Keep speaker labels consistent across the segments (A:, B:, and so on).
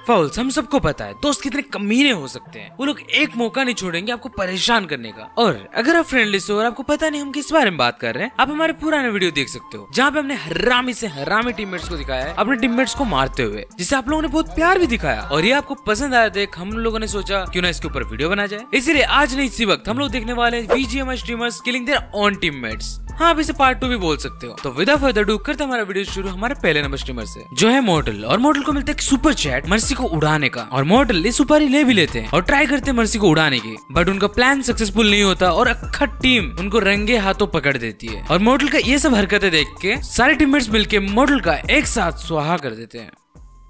A: Fowls, हम सबको पता है दोस्त कितने कमीने हो सकते हैं। वो लोग एक मौका नहीं छोड़ेंगे आपको परेशान करने का। और अगर आप फ्रेंडलेस हो और आपको पता नहीं हम किस बारे में बात कर रहे हैं, आप हमारे पुराने वीडियो देख सकते हो जहाँ पे हमने हरामी से हरामी टीममेट्स को दिखाया है अपने टीममेट्स को मारते हुए, जिसे आप लोगों ने बहुत प्यार भी दिखाया और ये आपको पसंद आया देख हम लोगों ने सोचा क्यों ना इसके ऊपर वीडियो बना जाए। इसीलिए आज नहीं इसी वक्त हम लोग देखने वाले हैं BGMI streamers killing their own teammates. हाँ, आप इसे पार्ट 2 भी बोल सकते हो। तो विदाउट फर्दर डू करते हमारा वीडियो शुरू हमारे पहले नंबर स्ट्रीमर से, जो है मॉर्टल। और मॉर्टल को मिलता है सुपर चैट मर्सी को उड़ाने का, और मॉर्टल ये सुपारी ले भी लेते हैं और ट्राई करते हैं मर्सी को उड़ाने की, बट उनका प्लान सक्सेसफुल नहीं होता और अक्खा टीम उनको रंगे हाथों पकड़ देती है। और मॉर्टल का ये सब हरकतें देख के सारे टीममेट्स मिलके मॉर्टल का एक साथ स्वाहा कर देते हैं।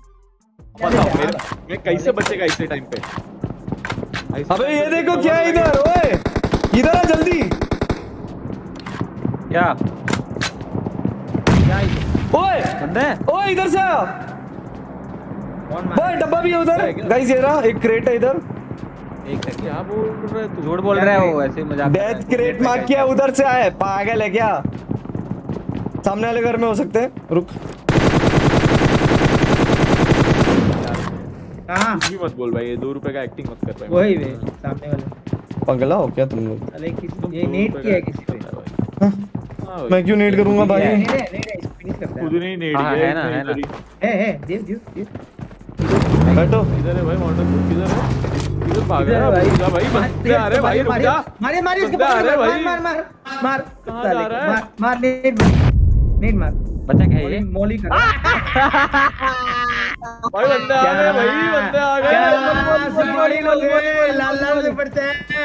B: मैं कैसे बचेगा इतने टाइम पे?
C: अबे ये देखो क्या है इधर, ओए इधर आ जल्दी।
B: क्या
C: ओए ओए इधर से आ। ओए डब्बा भी है उधर गाइस, ये रहा एक क्रेट है इधर।
B: एक क्या बोल रहा है तू?
D: झूठ बोल रहा है वो, ऐसे मजाक।
C: डेथ क्रेट मार किया उधर से आए, पागल है क्या? सामने वाले घर में हो सकते हैं। रुक
B: कुछ भी मत बोल भाई, ये 2 रुपए का एक्टिंग मत कर भाई।
E: वही वे सामने वाला
C: पगला हो क्या तुम लोग?
E: अरे किसी ये नेट किया है किसी पे।
C: मैं क्यों नेट करूंगा भाई?
B: खुद नहीं नेट किया
D: है ना
E: है देव
C: बैठो
B: इधर है भाई। मॉडल किधर है? इधर भाग रहा है भाई। बंदे आ रहे भाई, रुक जा।
E: मारे उसको, मार
B: कहां जा रहा है?
E: मार नेट मार।
D: बच्चा क्या है ये?
E: मौली कर
B: भाई बंदे आ गए भाई, बंदे आ गए।
E: मौली लोगे लाल से पड़ते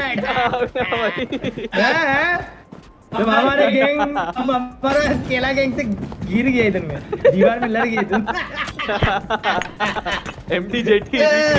E: हैं। जब हमारे गैंग हमारा केला गैंग से गिर गया इधर में, दीवार में लड़ गई तुम।
B: एमडी जेटी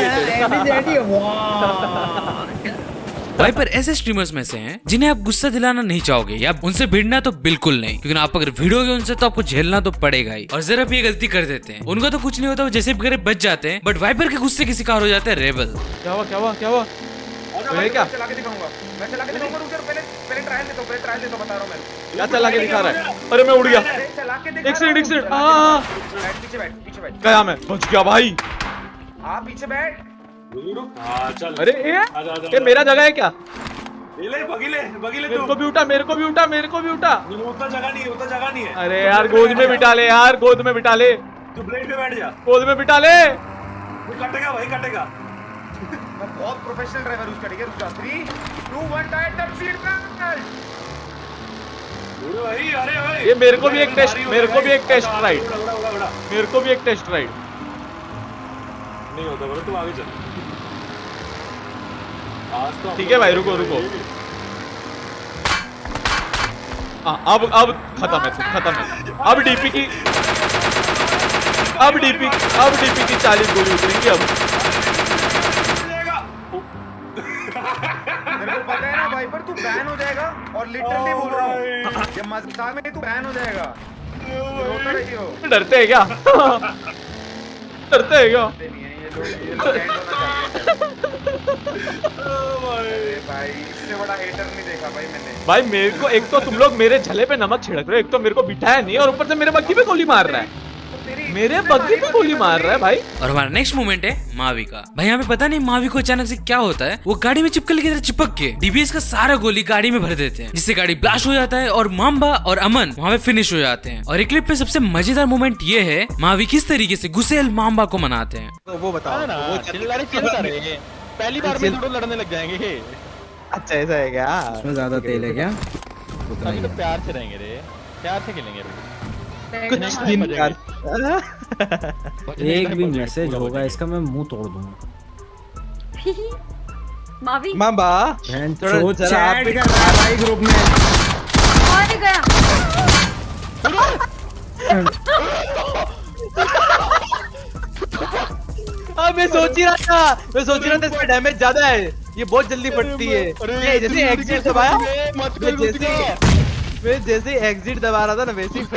E: वाह।
A: वाइपर ऐसे स्ट्रीमर्स में से हैं जिन्हें आप गुस्सा दिलाना नहीं चाहोगे या उनसे भिड़ना तो बिल्कुल नहीं, क्योंकि आप अगर भिड़ोगे उनसे तो आपको झेलना तो पड़ेगा ही। और जरा भी ये गलती कर देते हैं उनका तो कुछ नहीं होता, वो जैसे भी करे बच जाते हैं, बट वाइपर के गुस्से के शिकार हो जाते हैं रेबल।
B: क्या हुआ? क्या
F: चला के दिखाऊंगा, मैं चला के दिखाऊंगा। रुक जा, पहले ट्रायल देता हूं, बता रहा हूं मैं।
B: क्या चला के दिखा रहा है? अरे मैं उड़ गया।
F: चला के दिखा।
B: एक्सीडेंट।
F: पीछे बैठ।
B: गया मैं, बच गया भाई।
F: आप पीछे बैठ।
G: चल।
B: अरे ये मेरा जगह है क्या?
G: ले बगीले
B: मेरे को भी उठा।
G: उतना जगह नहीं है।
B: अरे यार गोद में बिठा ले यार, गोद में बिठा ले।
G: तू ब्लेड पे बैठ जा।
B: गोद में बिठा ले।
G: कटेगा भाई, कटेगा।
F: मैं बहुत प्रोफेशनल ड्राइवर यूज करेंगे। रुक जा। 3 2 1 टाइट टर्न सीट बेल्ट।
G: अरे भाई
B: ये मेरे को भी एक टेस्ट राइड।
G: नहीं होता बोलो, तू आगे चल। आज तो
B: ठीक है भाई, रुको। अब खत्म है। अब डीपी की 40 गोली उतरेंगी अब।
F: मेरे को पता है ना वाइपर, तू बैन हो जाएगा। और लिटरली बोल रहा हूँ, ये मजाक में तू बैन हो जाएगा। रोता रही हो।
B: डरते हैं क्या?
F: भाई इससे बड़ा हेटर नहीं देखा भाई मैंने।
B: भाई मेरे को एक तो तुम लोग मेरे झले पे नमक छिड़क रहे हो, एक तो मेरे को बिठाया नहीं और ऊपर से मेरे बग्गी पे गोली मार रहा है। भाई।
A: और हमारा नेक्स्ट मोमेंट है मावी का। भाई यहाँ पे पता नहीं मावी को अचानक से क्या होता है, वो गाड़ी में चिपकली की तरह चिपक के डीबीएस का सारा गोली गाड़ी में भर देते हैं, जिससे गाड़ी ब्लास्ट हो जाता है और माम्बा और अमन वहाँ पे फिनिश हो जाते हैं। और एक क्लिप पे सबसे मजेदार मोमेंट ये है मावी किस तरीके से गुसेल माम्बा को मनाते हैं।
D: तो वो बताओ ना, वो पहली बार में दोनों लड़ने लग जाएंगे।
C: अच्छा ऐसा है क्या?
D: इसमें ज्यादा तेल है क्या? अभी तो प्यार से रहेंगे रे, प्यार से खेलेंगे
C: कुछ दिन प्यार।
H: एक भी मैसेज होगा इसका मैं मुंह तोड़ दूंगा।
I: मावी
C: मामा
H: थोड़ा चैट कर रहा है भाई ग्रुप में।
I: और गया।
C: मैं सोच ही रहा था इसका डैमेज ज्यादा है, ये बहुत जल्दी फटती है। ये जैसे एग्जिट दबाया, जैसे एग्जिट दबा रहा था ना वैसे ही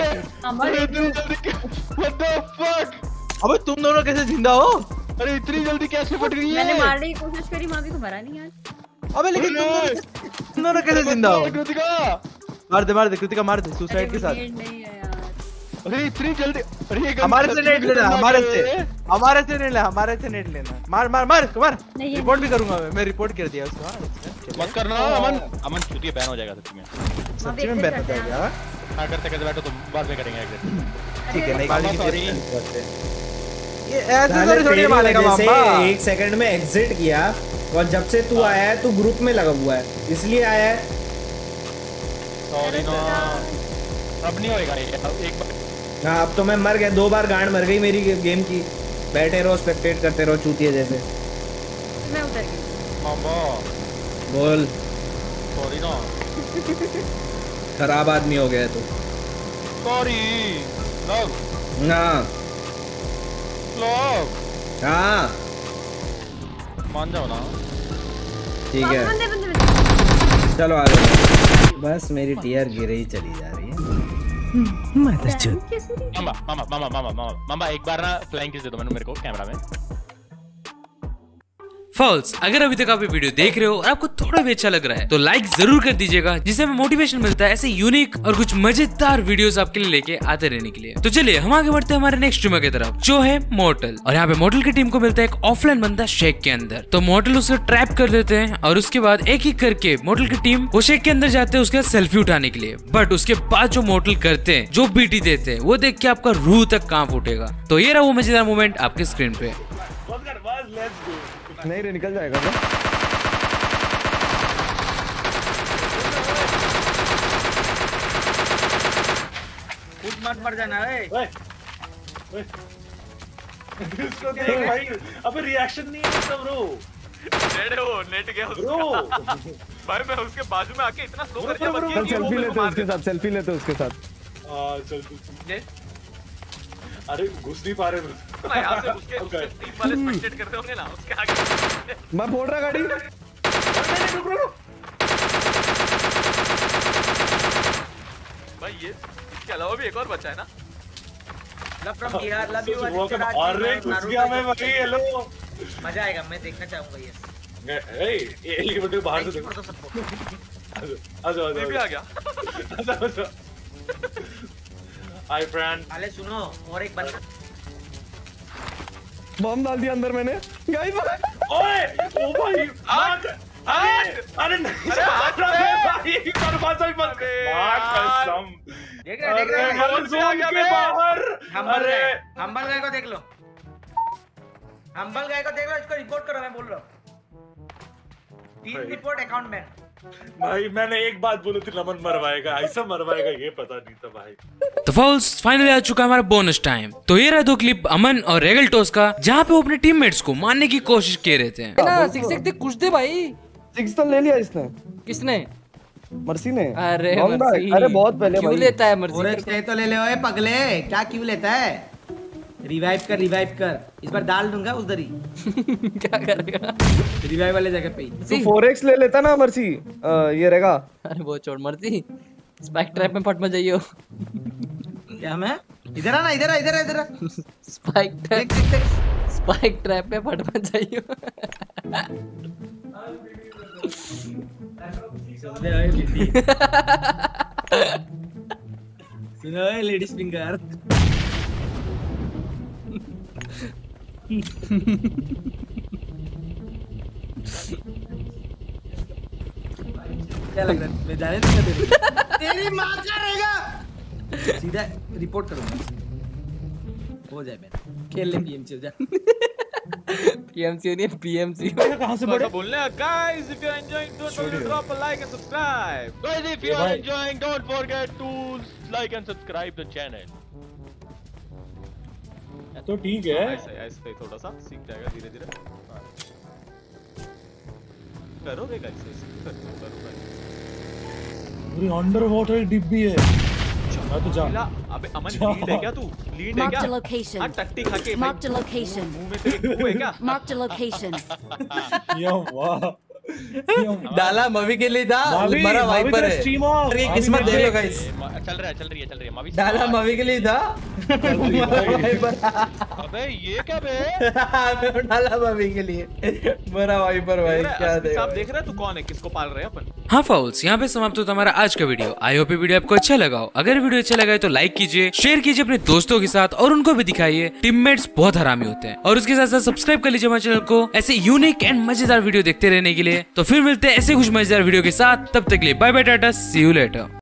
C: अबे तुम दोनों कैसे जिंदा हो?
D: अरे इतनी जल्दी कैसे फट गई है?
I: मैंने मारने की कोशिश करी, मावी को मरा नहीं आज।
C: अबे लेकिन तुम दोनों कैसे जिंदा हो? मार दे कृतिका, मार दे सुसाइड के साथ।
I: नहीं है यार।
D: अरे इतनी जल्दी, अरे
B: हमारे से नेट लेना, हमारे से नेट लेना। मार मार मार मार, रिपोर्ट भी करूंगा मैं रिपोर्ट कर दिया उसको।
D: मत करना अमन चूतिया बैन हो जाएगा सच्ची में।
B: सच्ची में बैन हो जाएगा।
D: हाँ करते बैठो तुम, बाद में करेंगे एग्जिट।
B: ठीक है, नहीं
D: सॉरी
B: ये ऐसे थोड़ी मारेगा मामा।
H: 1 सेकंड में एग्जिट किया और जब से तू आया है तू ग्रुप में लगा हुआ है इसलिए आया है।
D: सॉरी ना, अब नहीं होएगा ये, एक बार।
H: हाँ अब तो मैं मर गया, 2 बार गांड मर गई मेरी गेम की। बैठे रहो स्पेक्टेट करते रहो चूतिए जैसे।
I: मैं उतर गई।
D: मामा
H: बोल।
D: सॉरी ना,
H: खराब आदमी हो गया तू।
D: Sorry love.
H: हाँ
D: लव।
H: हाँ
D: मान जाओ ना।
H: ठीक है
I: बंदे बंदे बंदे।
H: चलो आगे। बस मेरी टीआर गिरे ही चली जा रही है।
D: मामा एक बार ना फ्लाइंग किस दे दो मेरे को कैमरा में।
A: फॉल्स। अगर अभी तक आप ये वीडियो देख रहे हो और आपको थोड़ा भी अच्छा लग रहा है तो लाइक जरूर कर दीजिएगा, जिससे हमें मोटिवेशन मिलता है ऐसे यूनिक और कुछ मजेदार वीडियोस आपके लिए लेके आते रहने के लिए। तो चलिए हम आगे बढ़ते हैं हमारे नेक्स्ट स्ट्रीमर की तरफ, जो है मॉर्टल। और यहाँ पे मॉर्टल की टीम को मिलता है एक ऑफलाइन बंदा शेक के अंदर। तो मॉर्टल उसको ट्रैप कर देते हैं और उसके बाद एक एक करके मॉर्टल की टीम वो शेक के अंदर जाते हैं उसके सेल्फी उठाने के लिए। बट उसके बाद जो मॉर्टल करते हैं, जो बीटी देते हैं, वो देख के आपका रूह तक कांप उठेगा। तो ये रहा वो मजेदार मोमेंट आपके स्क्रीन पे।
C: नहीं रे निकल जाएगा ना।
F: खुद मत मर जाना है।
G: इसको देख भाई, अबे रिएक्शन नहीं है इसका ब्रो।
B: डेड हो, नेट गया उसका। भाई मैं उसके बाजू में आके इतना स्लो कर दिया बस ये
C: सेल्फी लेते हैं उसके साथ, सेल्फी लेते हैं उसके साथ।
G: चल तू। अरे घुस नहीं पा रहे
B: ना यहां से उसके टीम वाले स्पेक्टेट करते होंगे ना उसके आगे।
C: मैं फोड़ रहा गाड़ी।
B: भाई ये इसके अलावा भी एक और बचा है ना।
F: लव फ्रॉम यार, लव यू।
G: अरे घुस गया मैं भाई। हेलो
F: मजा आएगा, मैं देखना चाहूंगा ये।
G: ए हेलीकॉप्टर बाहर से देखो। आ
B: ये भी आ गया।
G: जाओ हाय फ्रेंड।
F: अरे सुनो, और एक बंदा
C: बम डाल दिया अंदर मैंने। गाइस
G: ओए ओ भाई अरे नहीं, अरे हाथ भाई बर्बाद ही मत कर कसम।
F: देख रहे
G: जोन के बाहर।
F: अरे हम्बल गाय को देख लो, हम्बल गाय को देख लो, इसको रिपोर्ट करो। मैं बोल रहा हूँ 3 रिपोर्ट अकाउंट में।
G: भाई मैंने एक बात बोली थी, नमन मरवाएगा, ऐसा मरवाएगा ये पता नहीं था भाई।
A: तो फॉल्स फाइनली आ चुका है हमारा बोनस टाइम। तो ये रहा 2 क्लिप अमन और रेगलटोस का, जहाँ पे वो अपने टीममेट्स को मारने की कोशिश कर रहे थे।
J: कुछ दे भाई।
C: 6 तो ले लिया इसने।
J: किसने?
C: मर्सी ने।
J: अरे मर्सी।
C: अरे बहुत पहले
J: क्यों लेता है मर्सी?
F: और तो ले ले ओए पगले, क्या क्यों लेता है? रिवाइव कर। इस बार डाल दूंगा उधर ही।
J: क्या करेगा?
F: रिवाइव वाले जगह पे ही।
C: तू 4x ले लेता ना मर्सी, ये रहेगा।
J: अरे वो छोड़ मर्सी, स्पाइक ट्रैप में फट मत जाइयो।
F: क्या मैं? इधर आ ना, इधर आ।
J: स्पाइक ट्रैप में फट मत जाइयो।
F: सुनो लेडीज फिंगर। क्या लग रहा है? मैं जाने दूंगा तेरी माँ का रहेगा। सीधा रिपोर्ट करूंगा। हो जाए मेरा, खेल ले पीएमसी हो जा।
J: पीएमसी नहीं पीएमसी।
B: कहां से बड़ा बोलने हैं guys. If you are enjoying don't forget to drop a like and subscribe.
D: Guys if you are enjoying don't forget to like and subscribe the channel.
G: तो ठीक है,
B: ऐसे थोड़ा सा सीख जाएगा धीरे धीरे। करोगे गाइस, करोगे।
G: पूरी अंडर वाटर डिब्बी है। मैं तो जा।
B: अबे अमन लीड है क्या तू? लीड है क्या? हां टट्टी खा के
I: Marked a location.
B: मुंह में तेरे मुंह है क्या?
I: Marked a location.
G: या वाह।
H: डाला मवी के लिए था, मरा वाइपर है। अरे किस्मत देख लो गाइस।
D: चल रही है मवी।
H: डाला मवी के लिए था।
D: अबे ये क्या बे?
H: डाला मवी के लिए, मरा वाइपर भाई। क्या
B: देख रहा है तू कौन है, किसको पाल रहे हैं अपन?
A: हाँ फाउल्स, यहाँ पे समाप्त होता हमारा आज का वीडियो। आई होप ये वीडियो आपको अच्छा लगा हो। अगर वीडियो अच्छा लगा है तो लाइक कीजिए, शेयर कीजिए अपने दोस्तों के साथ और उनको भी दिखाइए टीममेट्स बहुत हरामी होते हैं। और उसके साथ साथ सब्सक्राइब कर लीजिए हमारे चैनल को ऐसे यूनिक एंड मजेदार वीडियो देखते रहने के लिए। तो फिर मिलते हैं ऐसे कुछ मजेदार वीडियो के साथ, तब तक के लिए bye bye tata, see you letter.